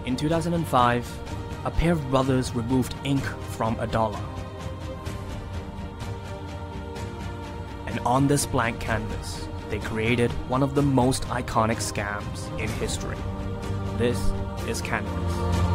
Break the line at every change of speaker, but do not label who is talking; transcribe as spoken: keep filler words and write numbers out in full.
In two thousand five, a pair of brothers removed ink from a dollar. And on this blank canvas, they created one of the most iconic scams in history. This is Canvas.